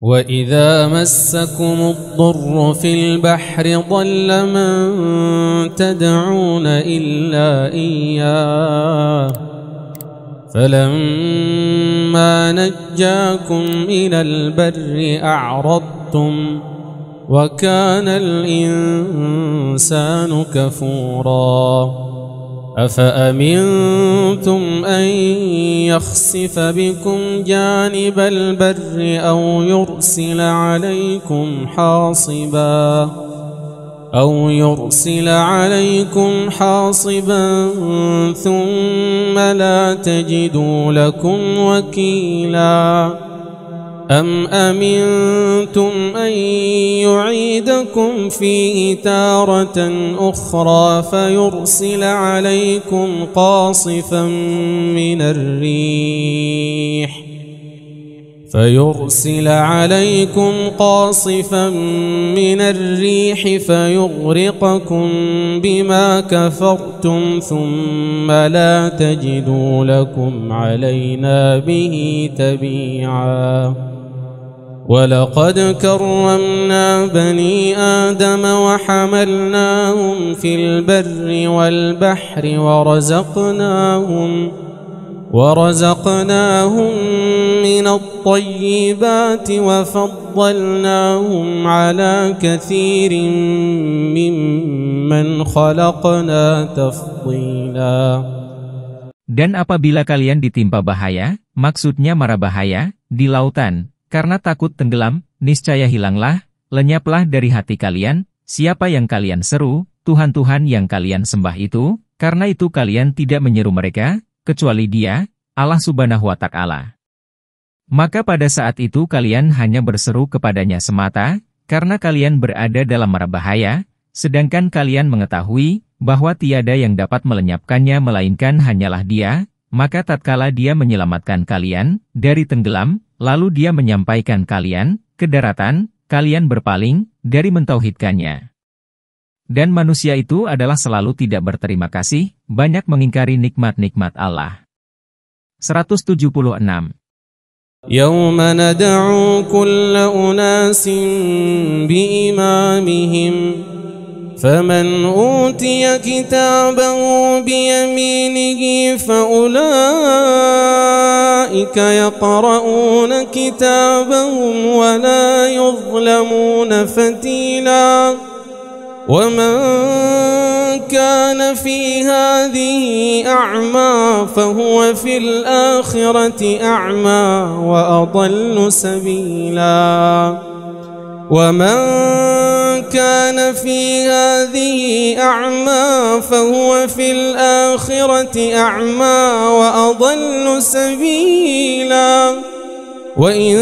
وَإِذَا مَسَّكُمُ الضُّرُّ فِي الْبَحْرِ ضَلَّ مَن تَدْعُونَ إِلَّا إِيَّاهُ فَلَمَّا نَجَّاكُمْ إِلَى الْبَرِّ أَعْرَضْتُمْ وَكَانَ الْإِنسَانُ كَفُورًا أَفَأَمِنْتُمْ أَنْ يَخْسِفَ بِكُمْ جَانِبَ الْبَرِّ أَوْ يُرْسِلَ عَلَيْكُمْ حَاصِبًا ثُمَّ لَا تَجِدُوا لَكُمْ وَكِيلًا أَمْ أَمِنْتُمْ أَنْ يُعِيدَكُمْ فِيهِ تَارَةً أُخْرَى فَيُرْسِلَ عَلَيْكُمْ قَاصِفًا مِنَ الرِّيحِ فَيُغْرِقَكُمْ بِمَا كَفَرْتُمْ ثُمَّ لَا تَجِدُوا لَكُمْ عَلَيْنَا بِهِ تَبِيعًا وَلَقَدْ كَرَّمْنَا بَنِي آدَمَ وَحَمَلْنَاهُمْ فِي الْبَرِّ وَالْبَحْرِ وَرَزَقْنَاهُمْ مِنَ الطَّيِّبَاتِ وَفَضَّلْنَاهُمْ عَلَى كَثِيرٍ مِّمَّنْ خَلَقْنَا تَفْضِيلًا. Dan apabila kalian ditimpa bahaya, maksudnya mara bahaya, di lautan, karena takut tenggelam, niscaya hilanglah, lenyaplah dari hati kalian, siapa yang kalian seru, Tuhan-Tuhan yang kalian sembah itu, karena itu kalian tidak menyeru mereka, kecuali Dia, Allah Subhanahu wa Ta'ala. Maka pada saat itu kalian hanya berseru kepadanya semata, karena kalian berada dalam mara bahaya, sedangkan kalian mengetahui bahwa tiada yang dapat melenyapkannya melainkan hanyalah Dia, maka tatkala Dia menyelamatkan kalian dari tenggelam, lalu Dia menyampaikan kalian ke daratan, kalian berpaling dari mentauhidkannya. Dan manusia itu adalah selalu tidak berterima kasih, banyak mengingkari nikmat-nikmat Allah. 176. Yawma nad'u kulla unasin biimamihim faman utiya kitabahu biyaminihi faulaika yaqra'una kitabahum wa la yuzlamuna fatila وَمَنْ كَانَ فِي هَذِهِ أَعْمَى فَهُوَ فِي الْآخِرَةِ أَعْمَى وَأَضَلُّ سَبِيلًا وَمَنْ كَانَ فِي هَذِهِ أَعْمَى فَهُوَ فِي الْآخِرَةِ أَعْمَى وَأَضَلُّ سَبِيلًا وَإِنْ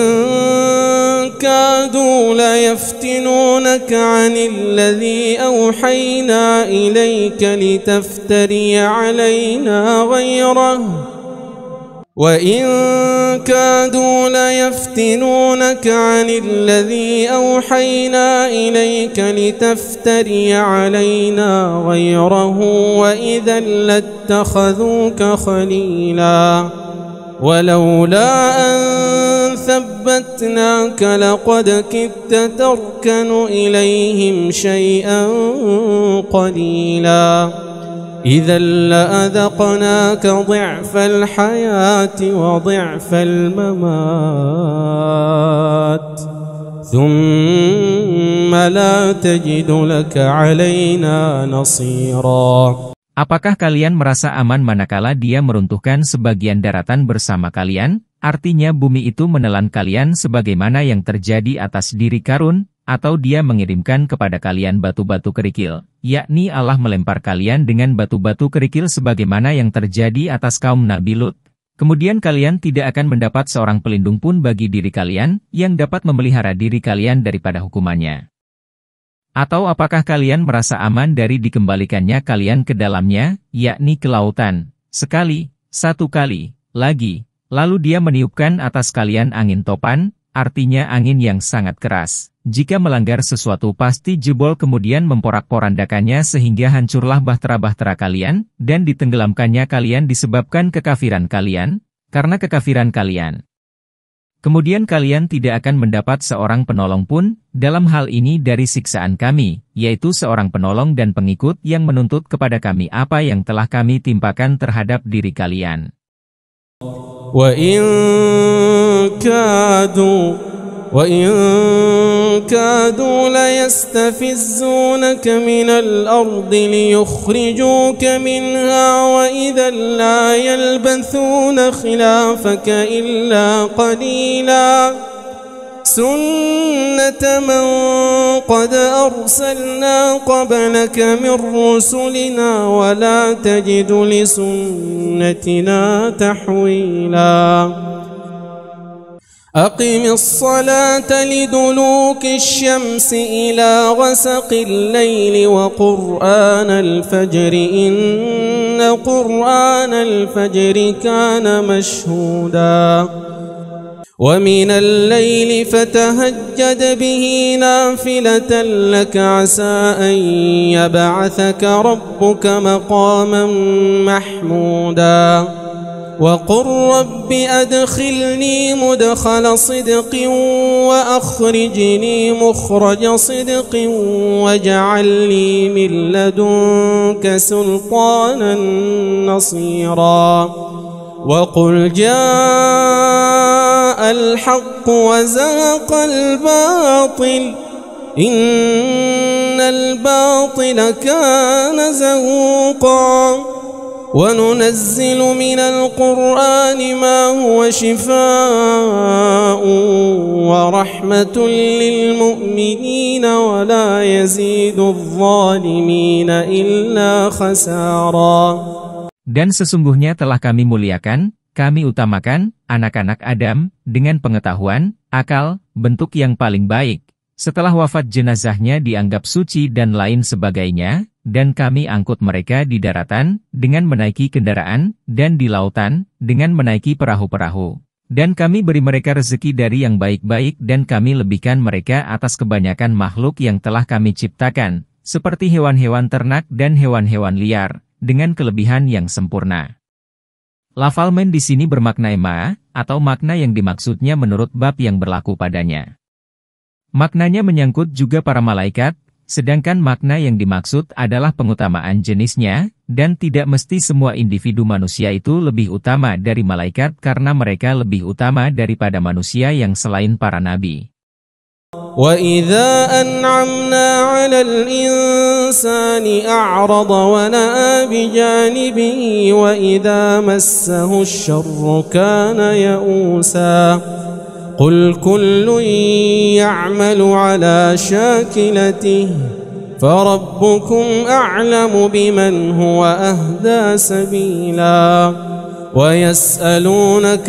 كادوا ليفتنونك عن الذي أوحينا إليك لتفتري علينا غيره وإن كادوا ليفتنونك عن الذي أوحينا إليك لتفتري علينا غيره وإذا لاتخذوك خليلا ولولا أن ثبتناك لقد كدت تركن إليهم شيئا قليلا إذا لأذقناك ضعف الحياة وضعف الممات ثم لا تجد لك علينا نصيرا. Apakah kalian merasa aman manakala Dia meruntuhkan sebagian daratan bersama kalian? Artinya bumi itu menelan kalian sebagaimana yang terjadi atas diri Qarun, atau Dia mengirimkan kepada kalian batu-batu kerikil, yakni Allah melempar kalian dengan batu-batu kerikil sebagaimana yang terjadi atas kaum Nabi Lut. Kemudian kalian tidak akan mendapat seorang pelindung pun bagi diri kalian, yang dapat memelihara diri kalian daripada hukumannya. Atau apakah kalian merasa aman dari dikembalikannya kalian ke dalamnya, yakni ke lautan, sekali, satu kali, lagi, lalu Dia meniupkan atas kalian angin topan, artinya angin yang sangat keras. Jika melanggar sesuatu pasti jebol kemudian memporak-porandakannya sehingga hancurlah bahtera-bahtera kalian, dan ditenggelamkannya kalian disebabkan kekafiran kalian, karena kekafiran kalian. Kemudian kalian tidak akan mendapat seorang penolong pun, dalam hal ini dari siksaan kami, yaitu seorang penolong dan pengikut yang menuntut kepada kami apa yang telah kami timpakan terhadap diri kalian. وَإِن كَادُوا لَيَسْتَفِزُّونَكَ مِنَ الْأَرْضِ لِيُخْرِجُوكَ مِنْهَا وَإِذًا لَّا يَلْبَثُونَ خِلَافَكَ إِلَّا قَلِيلًا سُنَّةَ مَن قَدْ أَرْسَلْنَا قَبْلَكَ مِن رُّسُلِنَا وَلَا تَجِدُ لِسُنَّتِنَا تَحْوِيلًا أقم الصلاة لدلوك الشمس إلى غسق الليل وقرآن الفجر إن قرآن الفجر كان مشهودا ومن الليل فتهجد به نافلة لك عسى أن يبعثك ربك مقاما محمودا وقل رب أدخلني مدخل صدق وأخرجني مخرج صدق واجعل لي من لدنك سلطانا نصيرا وقل جاء الحق وزهق الباطل إن الباطل كان زهوقا وننزل من القرآن ما هو شفاء ورحمة للمؤمنين ولا يزيد الظالمين إلا خسارا. Dan sesungguhnya telah kami muliakan, kami utamakan, anak-anak Adam, dengan pengetahuan, akal, bentuk yang paling baik. Setelah wafat jenazahnya dianggap suci dan lain sebagainya, dan kami angkut mereka di daratan, dengan menaiki kendaraan, dan di lautan, dengan menaiki perahu-perahu. Dan kami beri mereka rezeki dari yang baik-baik dan kami lebihkan mereka atas kebanyakan makhluk yang telah kami ciptakan, seperti hewan-hewan ternak dan hewan-hewan liar, dengan kelebihan yang sempurna. Lafal men di sini bermakna ma, atau makna yang dimaksudnya menurut bab yang berlaku padanya. Maknanya menyangkut juga para malaikat, sedangkan makna yang dimaksud adalah pengutamaan jenisnya, dan tidak mesti semua individu manusia itu lebih utama dari malaikat karena mereka lebih utama daripada manusia yang selain para nabi. وَإِذَا أَنْعَمْنَا عَلَى الْإِنسَانِ أَعْرَضَ وَنَأَى بِجَانِبِهِ وَإِذَا مَسَّهُ الشَّرُّ كَانَ يَئُوسًا قُلْ كُلٌّ يَعْمَلُ عَلَى شَاكِلَتِهِ فَرَبُّكُمْ أَعْلَمُ بِمَنْ هُوَ أَهْدَى سَبِيلًا وَيَسْأَلُونَكَ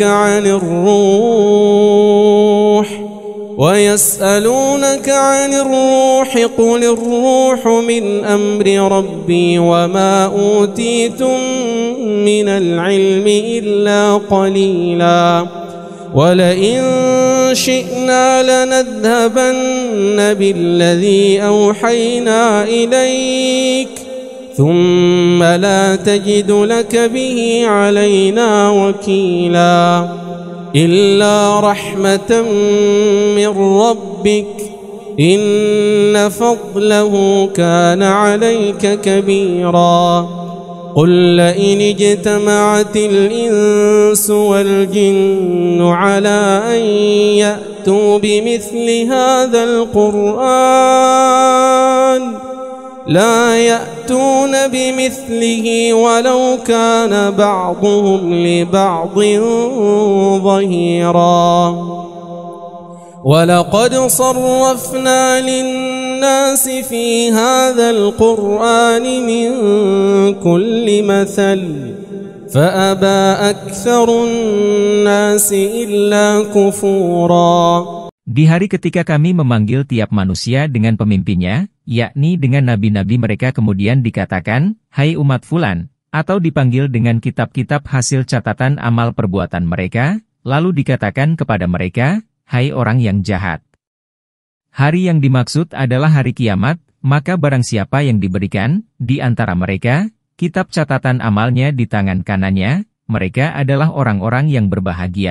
عن الروح قُلِ الروح مِنْ أَمْرِ رَبِّي وَمَا أُوتِيتُم مِّنَ الْعِلْمِ إِلَّا قَلِيلًا وَلَئِن شِئْنَا لَنَذْهَبَنَّ بِالَّذِي أَوْحَيْنَا إِلَيْكَ ثُمَّ لَا تَجِدُ لَكَ بِهِ عَلَيْنَا وَكِيلًا إِلَّا رَحْمَةً مِّن رَّبِّكَ إِنَّ فَضْلَهُ كَانَ عَلَيْكَ كَبِيرًا قُل لَّئِنِ اجْتَمَعَتِ الْإِنسُ وَالْجِنُّ عَلَىٰ أَن يَأْتُوا بِمِثْلِ هَٰذَا الْقُرْآنِ لَا يَأْتُونَ بِمِثْلِهِ وَلَوْ كَانَ بَعْضُهُمْ لِبَعْضٍ ظَهِيرًا وَلَقَدْ صَرَّفْنَا لِلنَّاسِ فِي هَذَا الْقُرْآنِ مِنْ كُلِّ مَثَلٍ فَأَبَى أَكْثَرُ النَّاسِ إِلَّا كُفُورًا. Di hari ketika kami memanggil tiap manusia dengan pemimpinnya, yakni dengan nabi-nabi mereka kemudian dikatakan, hai umat fulan, atau dipanggil dengan kitab-kitab hasil catatan amal perbuatan mereka, lalu dikatakan kepada mereka, hai orang yang jahat. Hari yang dimaksud adalah hari kiamat, maka barang siapa yang diberikan, di antara mereka, kitab catatan amalnya di tangan kanannya, mereka adalah orang-orang yang berbahagia,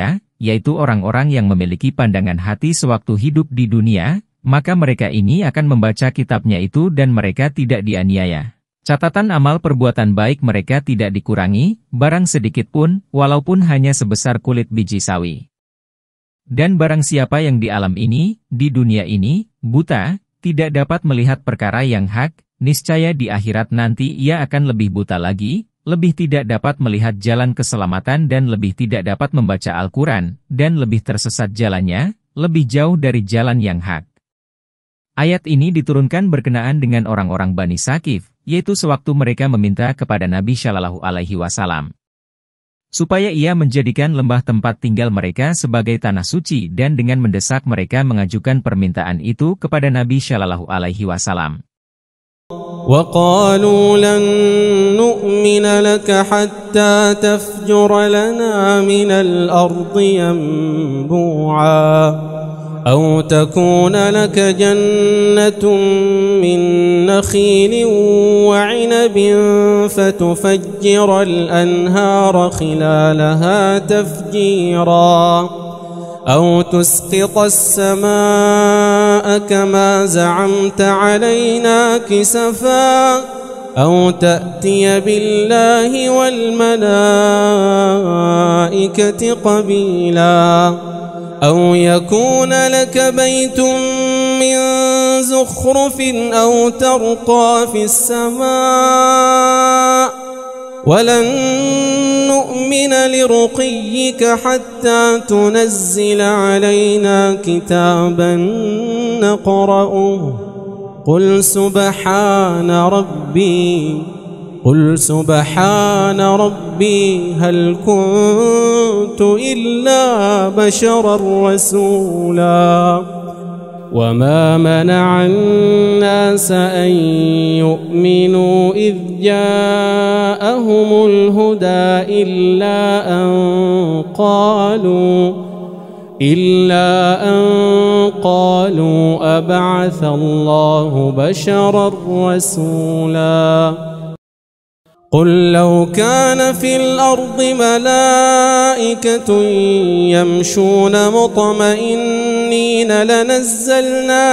yaitu orang-orang yang memiliki pandangan hati sewaktu hidup di dunia, maka mereka ini akan membaca kitabnya itu dan mereka tidak dianiaya. Catatan amal perbuatan baik mereka tidak dikurangi, barang sedikit pun, walaupun hanya sebesar kulit biji sawi. Dan barang siapa yang di alam ini, di dunia ini, buta, tidak dapat melihat perkara yang hak, niscaya di akhirat nanti ia akan lebih buta lagi, lebih tidak dapat melihat jalan keselamatan dan lebih tidak dapat membaca Al-Quran, dan lebih tersesat jalannya, lebih jauh dari jalan yang hak. Ayat ini diturunkan berkenaan dengan orang-orang Bani Sakif, yaitu sewaktu mereka meminta kepada Nabi Shallallahu Alaihi Wasallam supaya ia menjadikan lembah tempat tinggal mereka sebagai tanah suci dan dengan mendesak mereka mengajukan permintaan itu kepada Nabi Shallallahu Alaihi Wasallam. وَقَالُوا لَن نُّؤْمِنَ لَكَ حَتَّى تَفْجُرَ لَنَا مِنَ الْأَرْضِ يَنبُوعًا أَوْ تَكُونَ لَكَ جَنَّةٌ مِّن نَّخِيلٍ وَعِنَبٍ فَتُفَجِّرَ الْأَنْهَارَ خِلَالَهَا تَفْجِيرًا أَوْ تُسْقِطَ السَّمَاءَ كَمَا زَعَمْتَ عَلَيْنَا كِسَفًا أَوْ تَأْتِيَ بِاللَّهِ وَالْمَلَائِكَةِ قَبِيلًا أَوْ يَكُونَ لَكَ بَيْتٌ مِّن زُخْرُفٍ أَوْ تَرْقَىٰ فِي السَّمَاءِ وَلَن نُّؤْمِنَ لِرُقِيِّكَ حَتَّى تُنَزِّلَ عَلَيْنَا كِتَابًا نَّقْرَؤُهُ قُلْ سُبْحَانَ رَبِّي هَلْ كُنتُ إِلَّا بَشَرًا رَّسُولًا وَمَا مَنَعَ النَّاسَ أَن يُؤْمِنُوا إِذْ جَاءَهُمُ الْهُدَىٰ إِلَّا أَن قَالُوا أَبَعَثَ اللَّهُ بَشَرًا رَّسُولًا قُل لَّوْ كَانَ فِي الْأَرْضِ مَلَائِكَةٌ يَمْشُونَ مُطْمَئِنِّينَ لَنَزَّلْنَا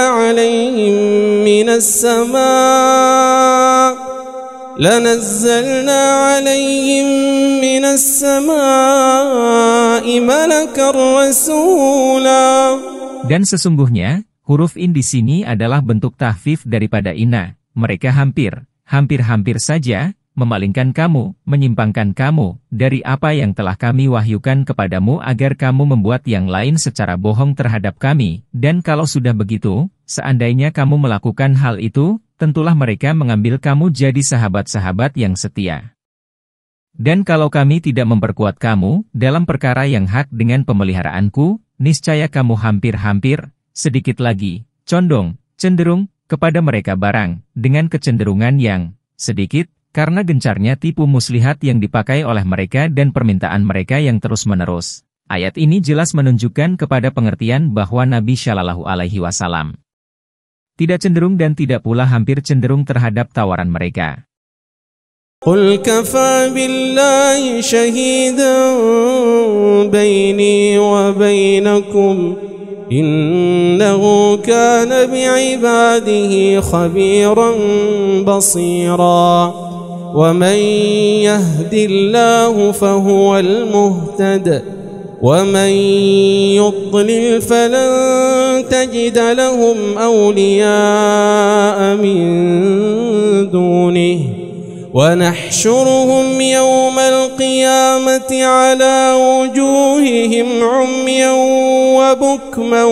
عَلَيْهِم مِّنَ السَّمَاءِ مَلَكًا رَّسُولًا. Dan sesungguhnya, huruf in di sini adalah bentuk tahfif daripada inna. Mereka hampir saja memalingkan kamu, menyimpangkan kamu, dari apa yang telah kami wahyukan kepadamu agar kamu membuat yang lain secara bohong terhadap kami, dan kalau sudah begitu, seandainya kamu melakukan hal itu, tentulah mereka mengambil kamu jadi sahabat-sahabat yang setia. Dan kalau kami tidak memperkuat kamu, dalam perkara yang hak dengan pemeliharaanku, niscaya kamu hampir, sedikit lagi, cenderung, kepada mereka barang, dengan kecenderungan yang sedikit, karena gencarnya tipu muslihat yang dipakai oleh mereka dan permintaan mereka yang terus-menerus. Ayat ini jelas menunjukkan kepada pengertian bahwa Nabi Shallallahu Alaihi Wasallam tidak cenderung dan tidak pula hampir cenderung terhadap tawaran mereka. قُلْ كَفَى بِاللَّهِ شَهِيدًا بَيْنِي وَبَيْنَكُمْ إِنَّهُ كَانَ بِعِبَادِهِ خَبِيرًا بَصِيرًا وَمَن يَهْدِ اللَّهُ فَهُوَ الْمُهْتَدِ وَمَن يُضْلِلْ فَلَن تَجِدَ لَهُمْ أَوْلِيَاءَ مِن دُونِهِ وَنَحْشُرُهُمْ يَوْمَ الْقِيَامَةِ عَلَى وُجُوهِهِمْ عُمْيًا وَبُكْمًا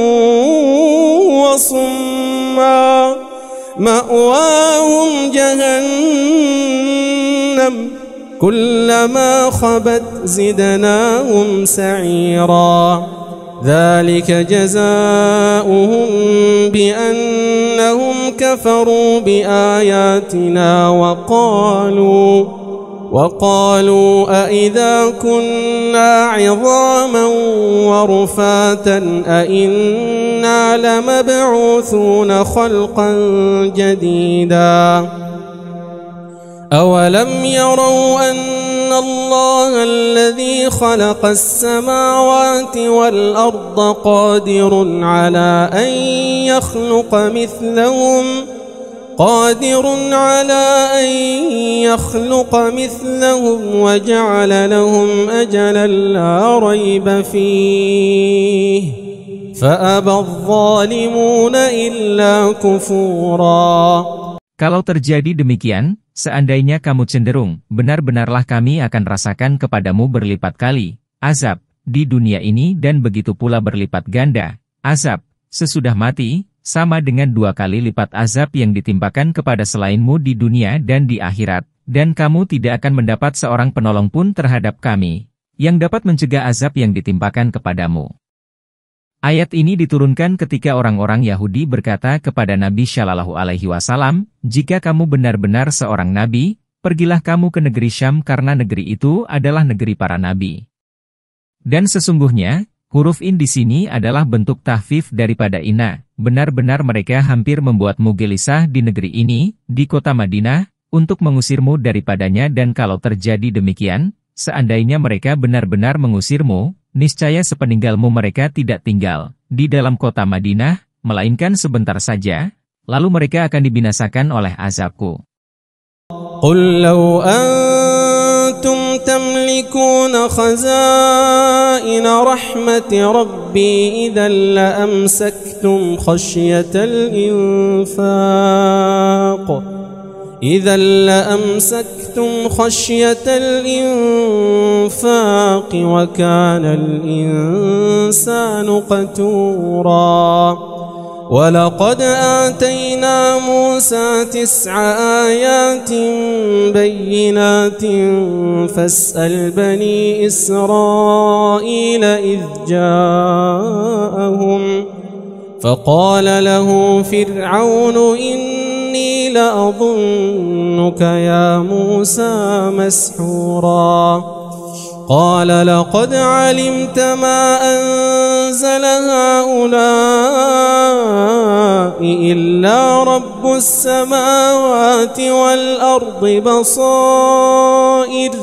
وَصُمًّا مَأْوَاهُمْ جَهَنَّمُ كُلَّمَا خَبَتْ زِدْنَاهُمْ سَعِيرًا ذَلِكَ جَزَاؤُهُمْ بِأَنَّهُمْ كَفَرُوا بِآيَاتِنَا وَقَالُوا أَإِذَا كُنَّا عِظَامًا وَرُفَاتًا أَإِنَّا لَمَبْعُوثُونَ خَلْقًا جَدِيدًا أَوَلَمْ يَرَوْا أَنَّ الله الذي خلق السماوات والأرض قادر على أن يخلق مثلهم وجعل لهم أجلا لا ريب فيه فأبى الظالمون إلا كفورا. Kalau terjadi demikian, seandainya kamu cenderung, benar-benarlah kami akan rasakan kepadamu berlipat kali azab di dunia ini dan begitu pula berlipat ganda azab sesudah mati, sama dengan 2 kali lipat azab yang ditimpakan kepada selainmu di dunia dan di akhirat, dan kamu tidak akan mendapat seorang penolong pun terhadap kami, yang dapat mencegah azab yang ditimpakan kepadamu. Ayat ini diturunkan ketika orang-orang Yahudi berkata kepada Nabi Shallallahu Alaihi Wasallam, jika kamu benar-benar seorang nabi, pergilah kamu ke negeri Syam karena negeri itu adalah negeri para nabi. Dan sesungguhnya, huruf in di sini adalah bentuk tahfif daripada ina. Benar-benar mereka hampir membuatmu gelisah di negeri ini, di kota Madinah, untuk mengusirmu daripadanya, dan kalau terjadi demikian, seandainya mereka benar-benar mengusirmu, niscaya sepeninggalmu mereka tidak tinggal di dalam kota Madinah, melainkan sebentar saja, lalu mereka akan dibinasakan oleh azabku. Qul law antum tamlikuna khazaina rahmati rabbi idhan la amsaktum khashyatal infaq إذا لأمسكتم خشية الإنفاق وكان الإنسان قتورا. ولقد آتينا موسى 9 آيات بينات فاسأل بني إسرائيل إذ جاءهم فقال له فرعون إني لأظنك يا موسى مسحورا. قال لقد علمت ما أنزل هؤلاء إلا رب السماوات والأرض بصائر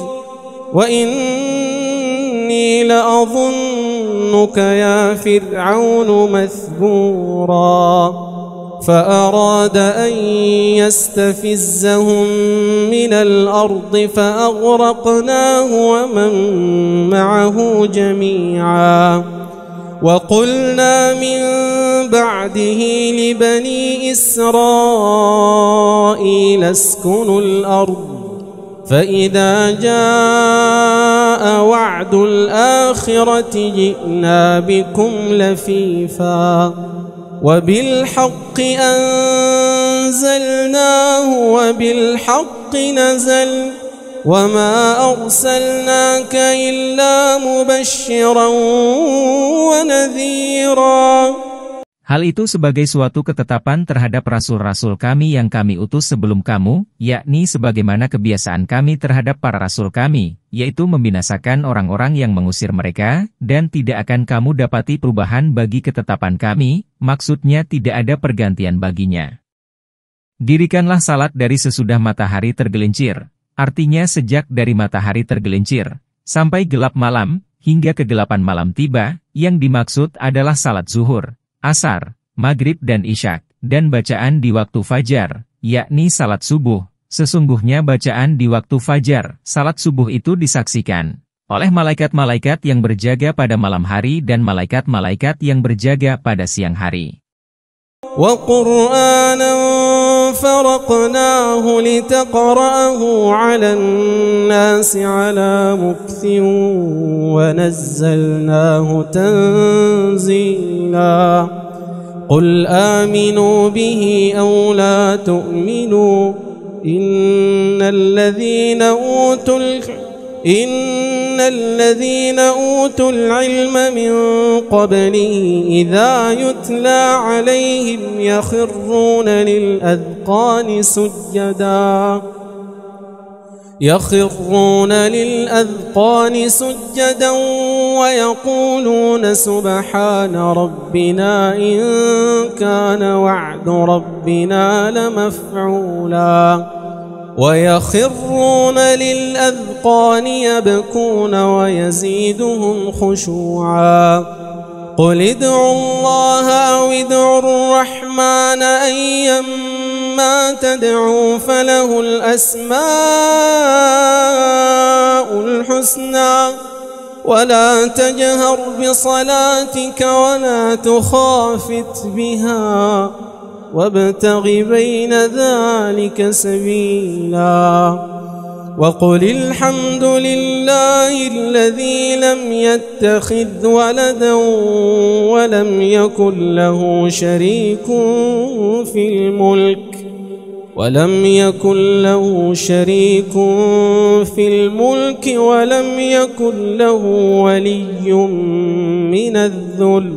وإني لأظنك يا فرعون مثبورا. فأراد أن يستفزهم من الأرض فأغرقناه ومن معه جميعا. وقلنا من بعده لبني إسرائيل اسكنوا الأرض فإذا جاء وعد الآخرة جئنا بكم لفيفا وبالحق أنزلناه وبالحق نزل وما أرسلناك إلا مبشرا ونذيرا. Hal itu sebagai suatu ketetapan terhadap rasul-rasul kami yang kami utus sebelum kamu, yakni sebagaimana kebiasaan kami terhadap para rasul kami, yaitu membinasakan orang-orang yang mengusir mereka, dan tidak akan kamu dapati perubahan bagi ketetapan kami, maksudnya tidak ada pergantian baginya. Dirikanlah salat dari sesudah matahari tergelincir, artinya sejak dari matahari tergelincir, sampai gelap malam, hingga kegelapan malam tiba, yang dimaksud adalah salat zuhur, asar, maghrib dan isyak, dan bacaan di waktu fajar, yakni salat subuh. Sesungguhnya bacaan di waktu fajar, salat subuh itu disaksikan oleh malaikat-malaikat yang berjaga pada malam hari dan malaikat-malaikat yang berjaga pada siang hari. وَقُرْآنًا فَرَقْنَاهُ لِتَقْرَأَهُ عَلَى النَّاسِ عَلَى مُكْثٍ وَنَزَّلْنَاهُ تَنزِيلًا. قُلْ آمِنُوا بِهِ أَوْ لَا تُؤْمِنُوا إِنَّ الَّذِينَ أُوتُوا الْعِلْمَ مِنْ قَبْلِهِ إِذَا يُتْلَى عَلَيْهِمْ يَخِرُّونَ لِلْأَذْقَانِ سُجَّدًا وَيَقُولُونَ سُبْحَانَ رَبِّنَا إِنْ كَانَ وَعْدُ رَبِّنَا لَمَفْعُولًا. ويخرون للأذقان يبكون ويزيدهم خشوعا قل ادعوا الله أو ادعوا الرحمن أيما تدعوا فله الأسماء الحسنى ولا تجهر بصلاتك ولا تخافت بها وابتغ بين ذلك سبيلا وقل الحمد لله الذي لم يتخذ ولدا ولم يكن له شريك في الملك ولم يكن له ولي من الذل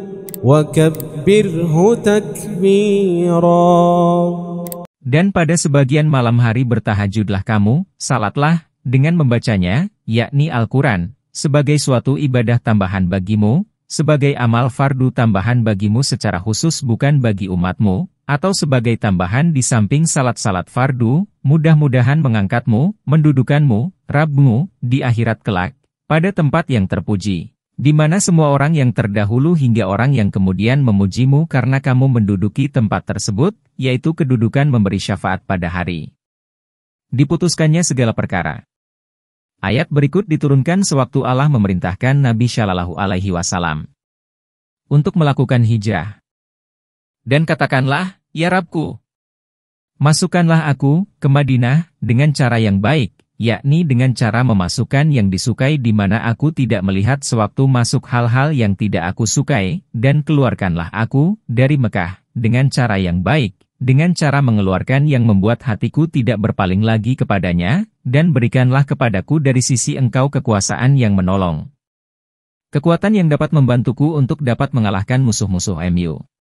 وكبره تكبيرا. Dan pada sebagian malam hari bertahajudlah kamu, salatlah, dengan membacanya, yakni Al-Quran, sebagai suatu ibadah tambahan bagimu, sebagai amal fardu tambahan bagimu secara khusus bukan bagi umatmu, atau sebagai tambahan di samping salat-salat fardu, mudah-mudahan mengangkatmu, mendudukanmu, Rabbmu, di akhirat kelak, pada tempat yang terpuji, di mana semua orang yang terdahulu hingga orang yang kemudian memujimu karena kamu menduduki tempat tersebut, yaitu kedudukan memberi syafaat pada hari diputuskannya segala perkara. Ayat berikut diturunkan sewaktu Allah memerintahkan Nabi Shallallahu Alaihi Wasallam untuk melakukan hijrah. Dan katakanlah, ya Rabbku, masukkanlah aku ke Madinah dengan cara yang baik, yakni dengan cara memasukkan yang disukai di mana aku tidak melihat sewaktu masuk hal-hal yang tidak aku sukai, dan keluarkanlah aku dari Mekah dengan cara yang baik, dengan cara mengeluarkan yang membuat hatiku tidak berpaling lagi kepadanya, dan berikanlah kepadaku dari sisi Engkau kekuasaan yang menolong. Kekuatan yang dapat membantuku untuk dapat mengalahkan musuh-musuh MU.